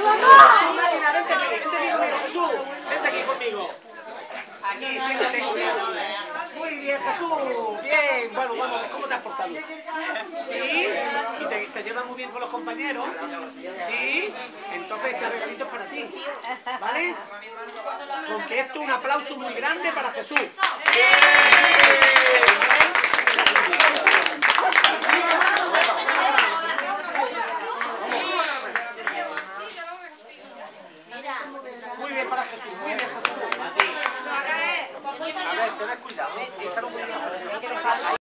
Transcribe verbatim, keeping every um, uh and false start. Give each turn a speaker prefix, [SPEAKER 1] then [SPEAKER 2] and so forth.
[SPEAKER 1] Jesús, máquina, vente aquí, vente aquí conmigo, Jesús. Vente aquí conmigo. Aquí, siéntate, cuidado. Muy bien, Jesús. Bien. Bueno, vamos, ¿cómo te has portado? ¿Sí? ¿Y te, te llevas muy bien con los compañeros? ¿Sí? Entonces este regalito es para ti. ¿Vale? Porque esto es un aplauso muy grande para Jesús. ¡Sí!